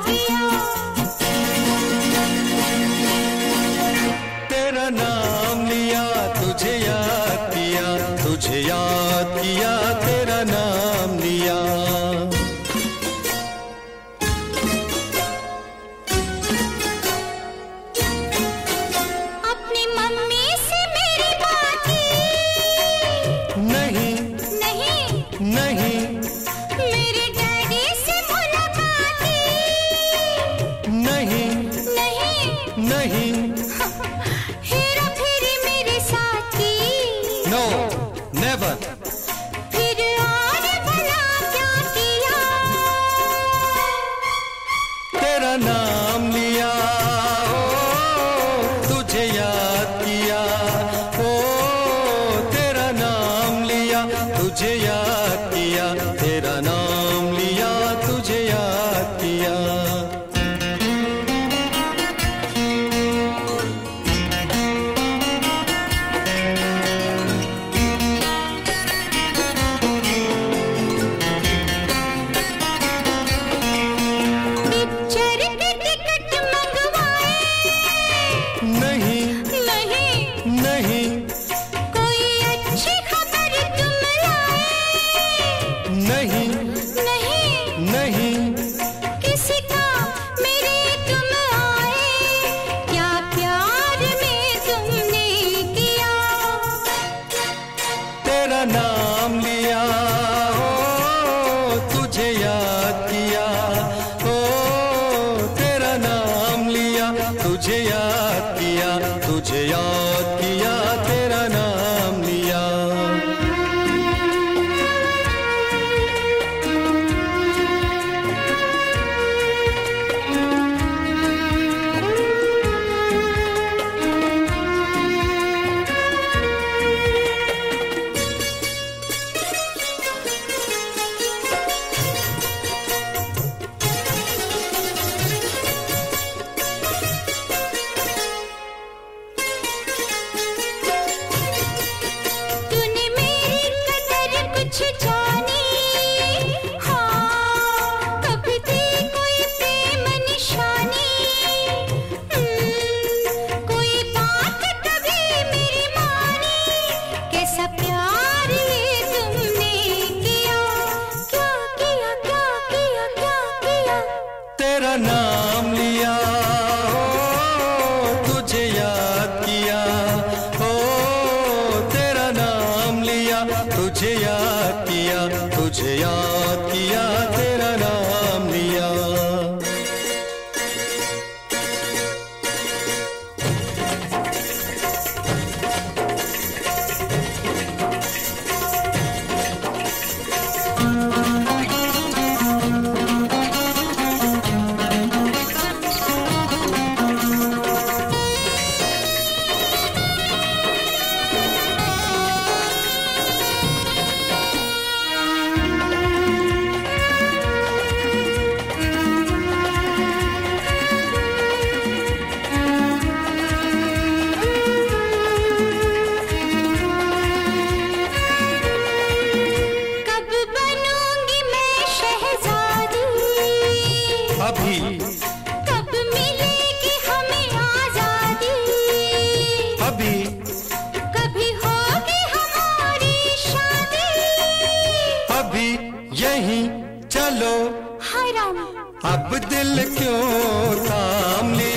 किया। तेरा नाम लिया, तुझे याद किया, तुझे याद किया, तेरा नाम लिया। अपनी मम्मी से मेरी बात की। नहीं नहीं नहीं, मेरे डैडी से मुलाकात की। नहीं नहीं नहीं, हेरा फेरी मेरे साथ की। No never. फिर और भला क्या किया। तेरा नाम लिया, ओ तुझे याद किया, ओ तेरा नाम लिया, तुझे याद किया, तेरा नाम लिया, तुझे याद किया। पिक्चर के टिकट मंगवाए। नहीं नहीं नहीं कोई अच्छी खबर तुम लाए। नहीं नहीं नहीं, किसी का मेरे तुम आए। क्या प्यार में तुमने किया। तेरा नाम लिया, ओ तुझे याद किया, ओ तेरा नाम लिया, तुझे याद किया, तुझे याद किया, तेरा नाम लिया। तूने मेरी कदर कुछ जानी। हाँ कभी थी कोई प्रेम निशानी। कोई बात कभी मेरी मानी। कैसा प्यार ये तुमने किया। क्या किया क्या किया क्या किया। तेरा नाम लिया, ओ तुझे याद किया, ओ तेरा नाम लिया, तुझे याद किया, तुझे याद किया, तेरा नाम लिया। कब बनूंगी मैं शहजादी। अभी कब मिलेगी हमें आजादी। अभी कभी होगी हमारी शादी। अभी यहीं चलो, हराम अब दिल क्यों थाम लिया।